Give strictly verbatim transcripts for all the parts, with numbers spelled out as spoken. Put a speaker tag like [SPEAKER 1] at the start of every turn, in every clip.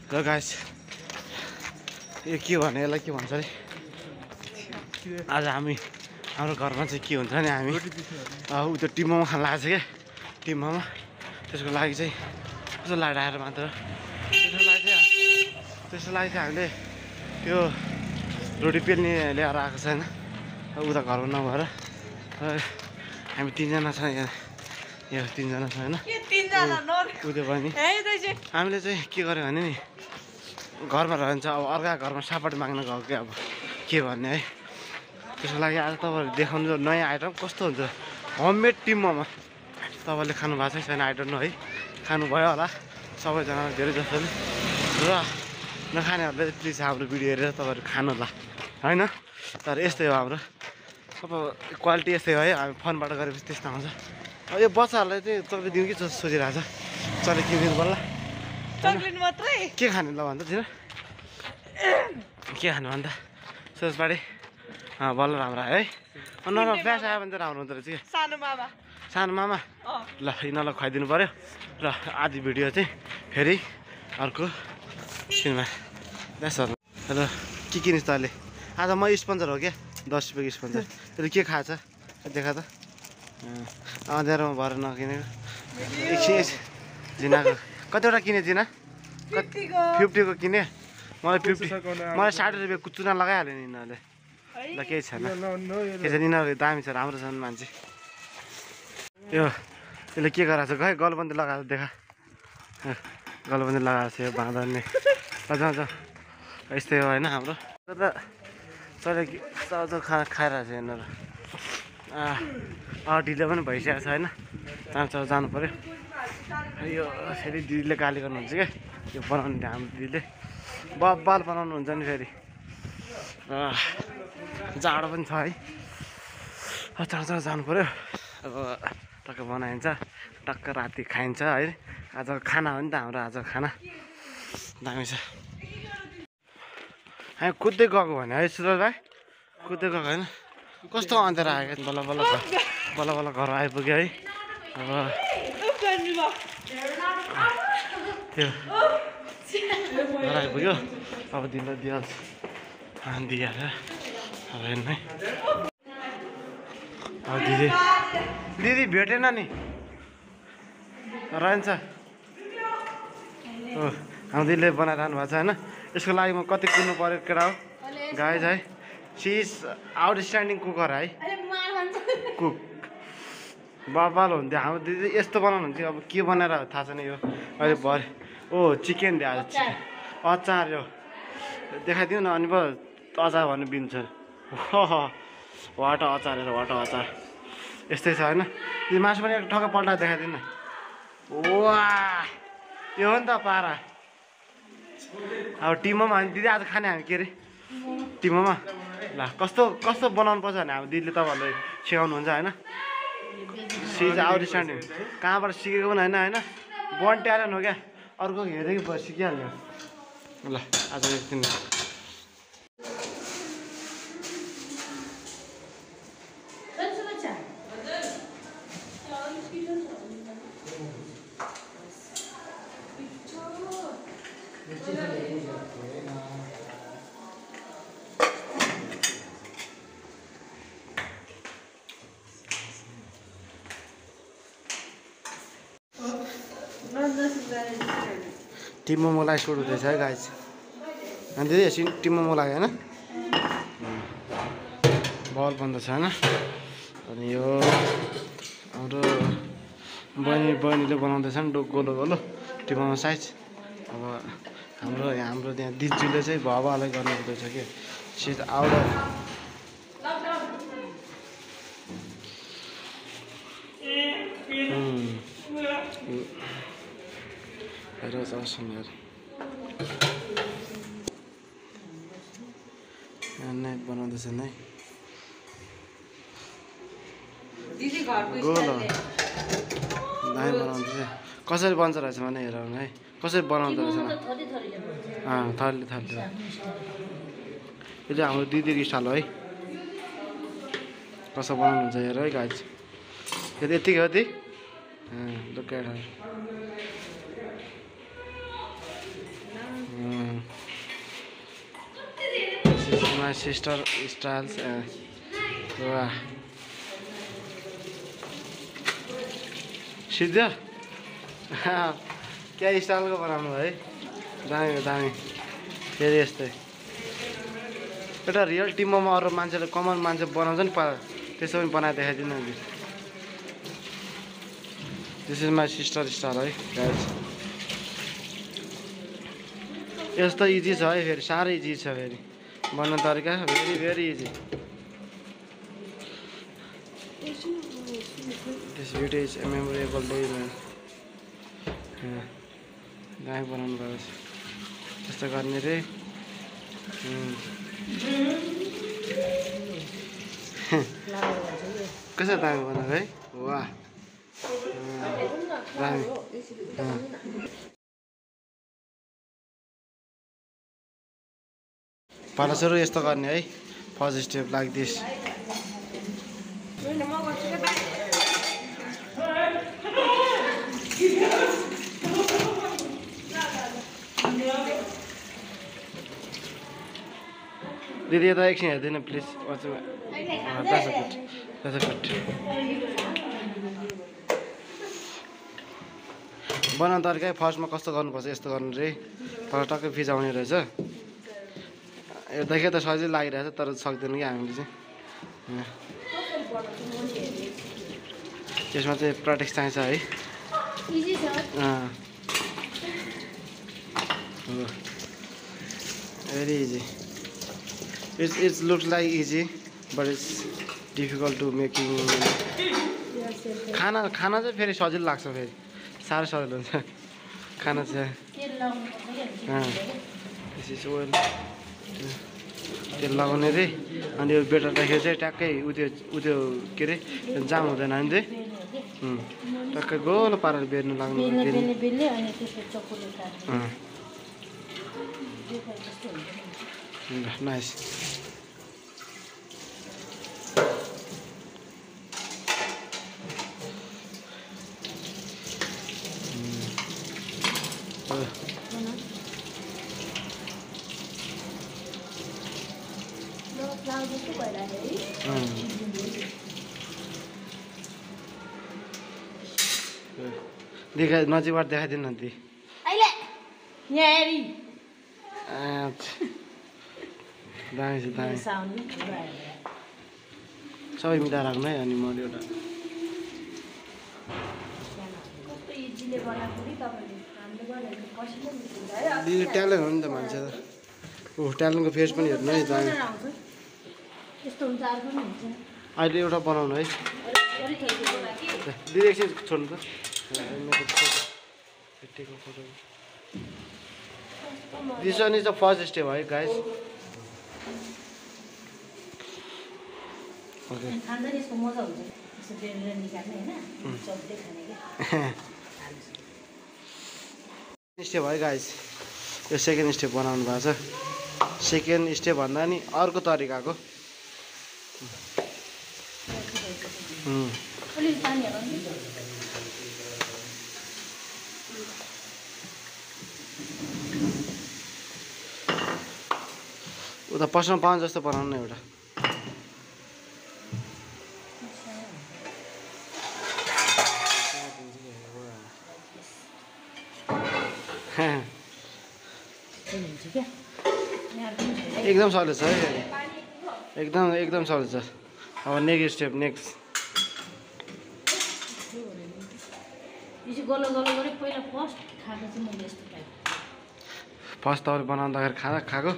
[SPEAKER 1] र गाइस यो के भने यसलाई के भन्छ अरे आज हामी हाम्रो घरमा चाहिँ के हुन्छ नि हामी ऊ त्यो टिमोमो खान लागेको छ क्या टिमोमो त्यसको लागि चाहिँ कस्तो लाडाएर मात्र त्यसको लागि चाहिँ त्यसको लागि चाहिँ हामीले त्यो रोटी पेल्ने ल्याएर आएको छैन उता घरमा नभएर हामी तिनजना छ यहाँ यो तिनजना छ होइन उयो पनि हामीले चाहिँ के गर्यो भने नि घरमा रहन्छ अब अर्का घरमा सपोर्ट माग्न गएको क्या अब के भन्ने है त्यसको लागि आज तपाईँहरू देखाउनु नयाँ आइटम कस्तो हुन्छ होममेड टिमोमो तपाईँले खानु भएको छैन आइटम है खानुभयो होला सबैजना धेरै जसोले र नखानेहरूले प्लिज हाम्रो भिडियो हेरेर तपाईँहरू खानु होला होइन तर यस्तै हो हाम्रो अब क्वालिटी यस्तै हो है हामी फोनबाट गरेपछि त्यस्तो आउँछ अब यो बच्चाहरूलाई चाहिँ चक्लेट दिउँ कि जस्तो सोचिरहेको छ चक्लेट किनिदिनु पर्ला
[SPEAKER 2] चक्लेट मात्रै
[SPEAKER 1] के खाने ल भन्दा थिएन के खानु भन्दा सोच पाडे अँ बल्ल राम्रो आयो है न न प्याज आयो भने चाहिँ राम्रो हुँदो रहेछ कि
[SPEAKER 2] सानो मामा
[SPEAKER 1] सानो मामा ल यिनीहरूलाई खुवाइदिनु पऱ्यो र आधी भिडियो चाहिँ फेरि अर्को सिनेमा त्यसो र के किनिस् त अहिले आज म स्पोन्सर हो क्या दस रुपियाँको स्पोन्सर त्यसले के खाएछ देखा त अँध्यारोमा भएर नकिनेको एकछिन जिनाको कतिवटा किने जिना फिफ्टीको किने मलाई फिफ्टी मलाई साठी रुपियाँको चुना लगाइहाल्यो नि यिनीहरूले ल केही छैन के छ यिनीहरू दामी छ राम्रो छन् मान्छे यो यसले के गराएको छ खै गलबन्दी लगाएर देखा गलबन्दी लगाएको छ यो बाँधर्ने अझ अझ यस्तै हो होइन हाम्रो त चले चल खा खाइरहेको छ यिनीहरू अँ ढिलो पनि भइसकेको छ होइन चाँडो चाँडो जानु पऱ्यो यो फेरि दिदीले गाली गर्नुहुन्छ क्या यो बनाउने हाम्रो दिदीले बब्बाल बनाउनुहुन्छ नि फेरि जाडो पनि छ है चाँडो चाँडो जानु पऱ्यो अब टक्क बनाइन्छ टक्क राति खाइन्छ है आज खाना हो नि त हाम्रो आज खाना दामी छ हामी कुद्दै गएको भने है सुरज भाइ कुद्दै गएको होइन कस्तो अँध्यारो आयो बल्ल बल्ल बल्ल बल्ल घर आइपुग्यो है अब त्यो घर आइपुग्यो अब दिनलाई दिइहाल्छ दिइहाल्छ अब हेर्नु है अब दिदी दिदी भेटेन नि रहन्छ हो हाम्रो दिदीले बनाइरहनु भएको छ होइन यसको लागि म कति कुद्नु पऱ्यो केटा हो गाई है सी इज आउटस्ट्यान्डिङ कुकर है कुक बबाल हुन्थ्यो हाम्रो दिदी यस्तो बनाउनुहुन्थ्यो अब के बनाएर थाहा छैन यो अहिले भरे ओ चिकन दिएको चिकन अचार यो देखाइदिउँ न अनि पो अचार भन्नु बिन्छ वाटा अचार हेर वाटा अचार यस्तै छ होइन यो मासु पनि एक ठक्क पल्टाएर देखाइदिउँ न वा यो हो नि त पारा अब टिमोमा हामी दिदी आज खाने हामी के अरे टिमोमा ल कस्तो कस्तो बनाउनु पर्छ भने अब दिदीले तपाईँहरूले सिकाउनुहुन्छ होइन सिज आउटस्ट्यान्डिङ कहाँबाट सिकेको पनि होइन होइन बन ट्यालेन्ट हो क्या अर्को हेरेकै भयो सिकिहाल्यो ल आज एकदिन टिमोमोलाई सुट हुँदैछ है गाइस अनि दिदी एकछिन टिमोमो लाग्यो होइन बल बन्द छ होइन अनि यो हाम्रो बहिनी बहिनीले बनाउँदैछ नि डो गोलो गोलो टिमोमो साइज अब हाम्रो हाम्रो त्यहाँ दिदीले चाहिँ भवालाई गर्नु हुँदैछ कि सिज आउट अफ That's awesome, यार नै बनाउँदैछ नै
[SPEAKER 2] दिदी घरको
[SPEAKER 1] गोलो दाइ बनाउँदैछ कसरी बन्छ रहेछ भने हेरौँ है कसरी बनाउँदो रहेछ अँ थली थली यो चाहिँ हाम्रो दिदीको स्टाइल हो है कसो बनाउनुहुन्छ हेर है गाइस यो त यतिकै हो ती look at her my sister styles वाह सिद्ध क्या स्टाइलको बनाउनु भयो है दामी हो दामी फेरि यस्तै एउटा रियल टिममा अरू मान्छेले कमन मान्छे बनाउँछ नि त्यसो पनि बनाएर देखाइदिनु नि this is my sister style है गाइस यस्तो इजी छ है फेरि साह्रै इजी छ फेरि बनाउने तरिका very very easy this video is a memorable day man दामी बनाउनु भएको छ त्यस्तो गर्ने रे कसरी दामी बनाएको है वाह दामी पहिला सुरु यस्तो गर्ने है फर्स्ट स्टेप लाइक दिस दिदी यता एकछिन हेर्दैन प्लिज बनाउनु तरिका फर्स्टमा कस्तो गर्नुपर्छ यस्तो गर्नु रे तर टक्कै फिजाउने रहेछ हेर्दाखेरि त सजिलो लागिरहेछ तर सक्दैन कि हामीले चाहिँ त्यसमा चाहिँ प्र्याक्टिस चाहिन्छ है very easy it's it's looks like easy but it's difficult to making खाना खाना चाहिँ फेरि सजिलो लाग्छ फेरि साह्रै सजिलो हुन्छ खाना चाहिँ तेल लगाउने रे अनि यो बेटर राखेर चाहिँ ट्याक्कै उत्यो उत्यो के अरे जाम हुँदैन नि चाहिँ टक्कै गोलो पारेर बेर्नु लाग्नु नाइस देखा नजिकबाट देखाइदिनु न ती दामी छ दामी सबै मिलाएर राख्नु है अनि मैले एउटा दिदी ट्यालेन्ट हो नि त मान्छे त ऊ ट्यालेन्टको फेस पनि हेर्नु है दामी अहिले एउटा बनाउनु है दिदी एकछिन छोड्नु त this one is the first step है गाइस ओके स्टेप है गाइस यो सेकेन्ड स्टेप बनाउनु भएको छ सेकेन्ड स्टेप भन्दा नि अर्को तरिकाको उता पस्न पाउँ जस्तो बनाउनु न एउटा एकदम सजिलो छ है एकदम एकदम सजिलो छ अब नेक्स्ट स्टेप नेक्स्ट फर्स्ट तपाईँले बनाउँदाखेरि खाना खाएको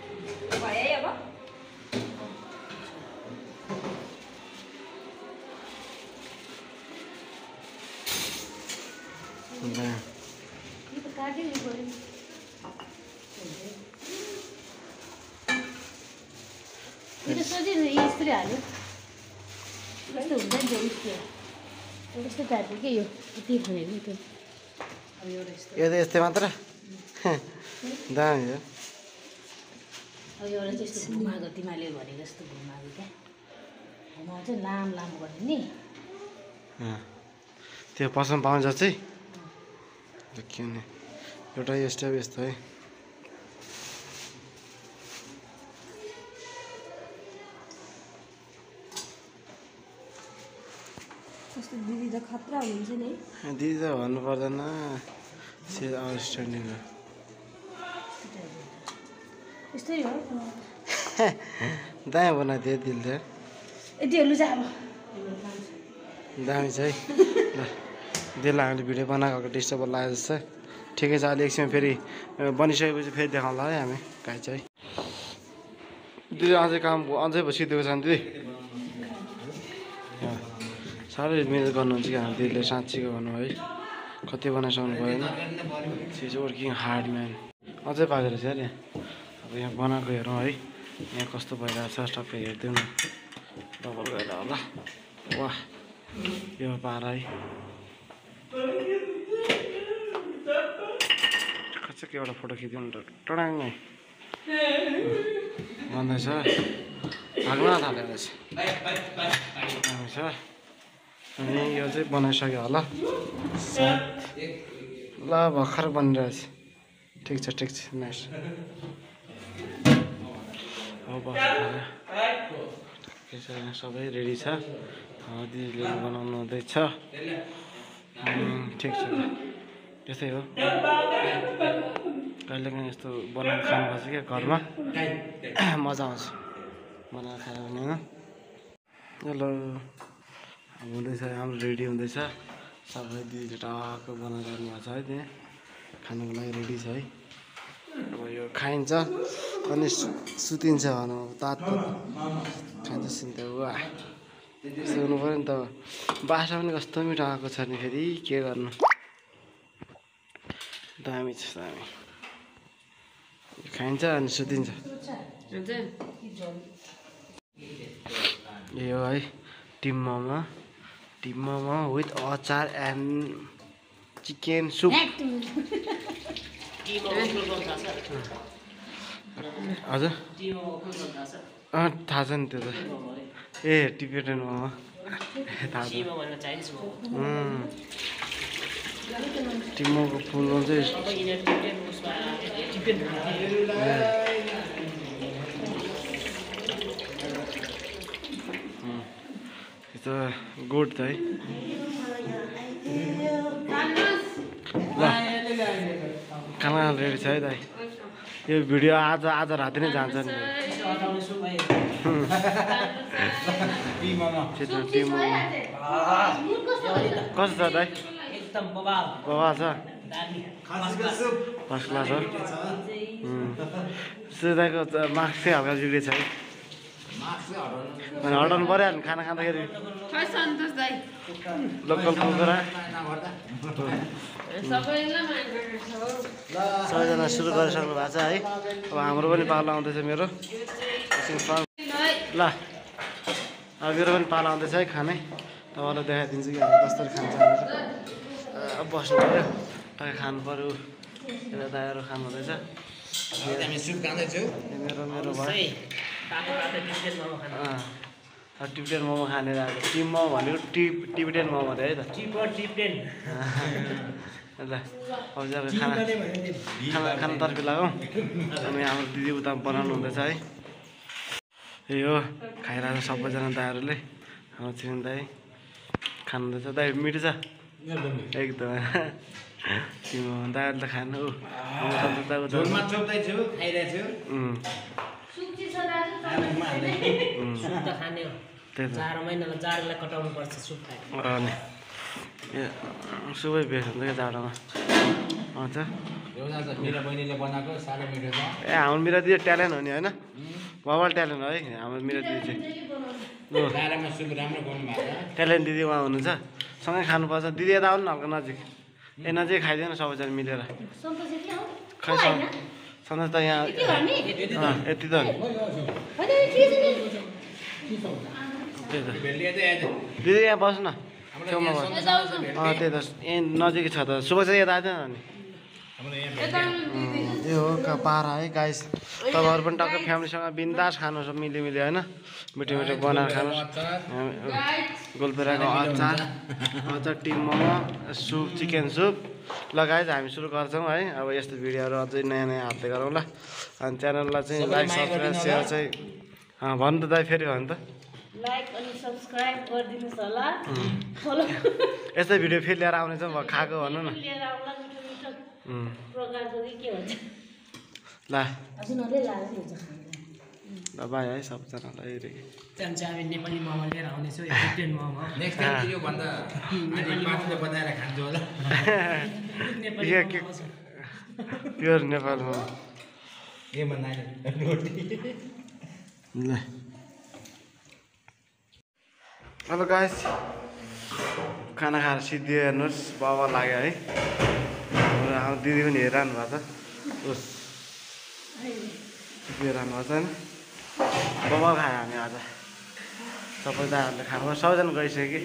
[SPEAKER 3] सजिलो यस्तै हाल्यो यस्तो हुन्छ नि यस्तो टाइपको के यो यति खोलेको त्यो अब एउटा यस्तो
[SPEAKER 1] यो त यस्तै मात्र दामी हो
[SPEAKER 3] अब एउटा चाहिँ यस्तो घुमाएको तिमीले भनेको जस्तो घुमाएको क्या घुमाउ चाहिँ लामो लामो गर्ने नि
[SPEAKER 1] त्यो पसमा पाउँछ चाहिँ किन एउटा स्टेप यस्तो है
[SPEAKER 3] कस्तो दिदी त खतरा हुनुहुन्छ नि
[SPEAKER 1] दिदी त भन्नु पर्दैन से आउटस्ट्यान्डिङ हो
[SPEAKER 3] यस्तै हो
[SPEAKER 1] दायाँ बनाइदियो दिलले
[SPEAKER 3] यति हेर्नु चाहिँ अब
[SPEAKER 1] दामी छ है ल दिललाई हामीले भिडियो बनाएको डिस्टर्ब लाग्यो जस्तो ठिकै छ अहिले एकछिन फेरि बनिसकेपछि फेरि देखाउँला है हामी गाई चाहिँ दिदी अझै काम अझै बसिदिएको छ नि दिदी साह्रै मिहिनेत गर्नुहुन्छ कि हाम्रो दिदीले साँच्चीको भन्नु है कति बनाइसक्नु भएन she is working hard man अझै पाएको रहेछ यार यहाँ अब यहाँ बनाएको हेरौँ है यहाँ कस्तो भइरहेको छ टक्कै हेरिदिउँ न डबल गएर होला वाह यो पारा है कच्चको एउटा फोटो खिचिदिउँ न टडाङ्गै भन्दैछ भाग्न थालेको रहेछ छ अनि यो चाहिँ बनाइसक्यो होला ल भर्खर बनिरहेछ ठिक छ ठिक छ नाइस अब सबै रेडी छ दिदीले बनाउनु हुँदैछ ठिक छ त्यस्तै हो कहिलेकाहीँ यस्तो बनाएर खानुपर्छ क्या घरमा मजा आउँछ बनाएर खायो भने होइन हेलो अब हुँदैछ हाम्रो रेडी हुँदैछ सबै दिदीले टक्क बनाएर राख्नुभएको छ है त्यहाँ खानुको लागि रेडी छ है अब यो खाइन्छ अनि सुतिन्छ भनौँ तातो खाइन्छ सुन्त वा त्यस्तो हुनु पऱ्यो नि त बासा पनि कस्तो मिठो आएको छ नि फेरि के गर्नु दामी छ दामी खाइन्छ अनि सुतिन्छ यो है टिम मोमो टिम मोमो विथ अचार एन्ड चिकन सुप हजुर अँ थाहा छ नि त्यो त ए टिबेटन मोमो थाहा छ टिमोको फुल रोल चाहिँ त गोड त है ल खाना रेडी छ है दाइ यो भिडियो आज आज राति नै जान्छ नि कस्तो छ दाइ
[SPEAKER 4] एकदम बबाल
[SPEAKER 1] बबाल छ फर्स्ट क्लास हो सुदाको मार्क्स चाहिँ हल्का बिग्रेछ है अनि हटाउनु पऱ्यो नि खाना खाँदाखेरि लोकल कुखुरा सबैजना सुरु गरिसक्नु भएको छ है अब हाम्रो पनि पालो आउँदैछ मेरो ल अब मेरो पनि पालो आउँदैछ है खाने तपाईँलाई देखाइदिन्छु कि हामी कस्तो खान्छ अब बस्नु पऱ्यो टक्कै खानु पऱ्यो यता दायाहरू खानु हुँदैछ मेरो मेरो भयो टिबेटन मोमो खाने आएको टिम मोमो भनेको टिप टिबेटन मोमो है त ल अब चाहिँ खाना खाना खानातर्फी लगाउँ अनि हाम्रो दिदी उता बनाउनु हुँदैछ है यो खाइरहेको छ सबैजना दाइहरूले हाम्रो छिरिङ दाइ खानुहुँदैछ दाइ मिठो छ एकदम तिम्रो दाइहरूले त खानु सुबै बेस हुन्छ क्या जाडोमा आउँछ ए हाम्रो मिरा दिदी ट्यालेन्ट हो नि होइन बबाल ट्यालेन्ट हो है हाम्रो मिरा दिदी चाहिँ ट्यालेन्ट दिदी उहाँ हुनुहुन्छ सँगै खानुपर्छ दिदी यता आउनु न हल्का नजिक ए नजिक खाइदिएन सबैजना मिलेर खै सन्तोष त यहाँ यति त दिदी यहाँ बस्नु न छेउमा बस्नु अँ त्यही त ए नजिकै छ त सुबह चाहिँ यता आइदिएन नि यो हो पारा है गाइस तपाईँहरू पनि टक्कै फ्यामिलीसँग बिन्दास खानुहोस् मिली मिली होइन मिठो मिठो बनाएर खानुहोस् गोलपेराको अचार अचार टिम मोमो सुप चिकन सुप लगाएर हामी सुरु गर्छौँ है अब यस्तो भिडियोहरू अझै नयाँ नयाँ हाल्दै गरौँ ल अनि च्यानललाई चाहिँ लाइक सब्सक्राइब सेयर चाहिँ भन्नु त दाइ फेरि भन्नु त
[SPEAKER 3] अनि सब्सक्राइब गरिदिनुहोस् होला फलो
[SPEAKER 1] यस्तै भिडियो फेरि लिएर आउने चाहिँ भयो खाएको भनौँ न
[SPEAKER 3] लिएर आउला मिठो मिठो प्रकारको कि के भन्छ
[SPEAKER 1] ल
[SPEAKER 3] हजुरहरूले लाज हुन्छ खानु
[SPEAKER 1] ल बाई है सबजनालाई
[SPEAKER 4] जान्छ हामी नेपाली मोमो लिएर आउनेछु इटालियन मोमो
[SPEAKER 5] नेक्स्ट टाइम यो भन्दा अनि पाँचले बनाएर खान्छु होला
[SPEAKER 4] नेपाली
[SPEAKER 1] के
[SPEAKER 4] मोमो छ
[SPEAKER 1] प्योर नेपालमा
[SPEAKER 5] के बनाएर रोटी
[SPEAKER 1] ल हेलो गाइस खाना खाएर सिद्धि हेर्नुहोस् बाबा लाग्यो है हाम्रो दिदी पनि हेरिरहनु भएको छ उस सिद्धि हेरिरहनु भएको छ नि बाबा खायो हामी आज सबै दाहरूले खानु सबैजना गइसक्यो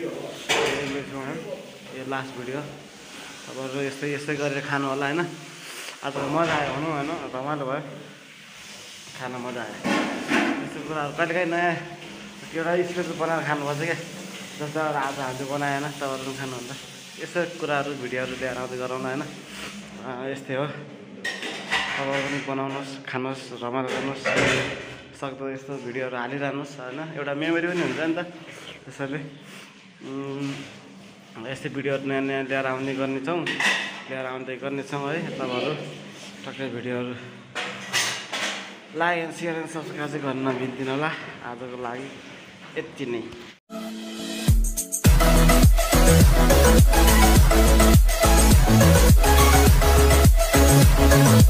[SPEAKER 1] यो लास्ट भिडियो तपाईँहरू यस्तै यस्तै गरेर खानु होला होइन आज मजा आयो भनौँ होइन रमाइलो भयो खाना मजा आयो यस्तो कुराहरू कहिलेकाहीँ नयाँ एउटा स्पेसल बनाएर खानुपर्छ क्या जस्तो आज हामीले बनाएन तपाईँहरू पनि खानुहुन्छ यस्तो कुराहरू भिडियोहरू ल्याएर आउँदै गराउनु होइन यस्तै हो तपाईँहरू पनि बनाउनुहोस् खानुहोस् रमाइलो गर्नुहोस् सक्दो यस्तो भिडियोहरू हालिरहनुहोस् होइन एउटा मेमोरी पनि हुन्छ नि त त्यसैले यस्तै भिडियोहरू नयाँ नयाँ ल्याएर आउने गर्नेछौँ ल्याएर आउँदै गर्नेछौँ है तपाईँहरू टक्कै भिडियोहरू like and share and subscribe चाहिँ गर्न नबिर्सिनु होला आजको लागि यति नै